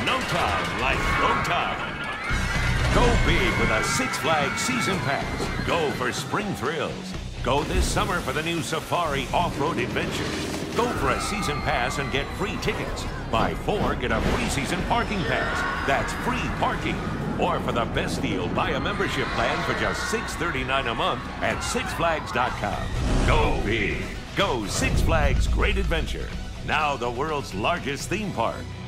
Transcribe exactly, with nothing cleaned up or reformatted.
no time like no time. Go big with a Six Flags Season Pass. Go for spring thrills. Go this summer for the new Safari Off-Road Adventure. Go for a season pass and get free tickets. Buy four, get a free season parking pass. That's free parking. Or for the best deal, buy a membership plan for just six thirty-nine a month at six flags dot com. Go big. Go Six Flags Great Adventure. Now the world's largest theme park.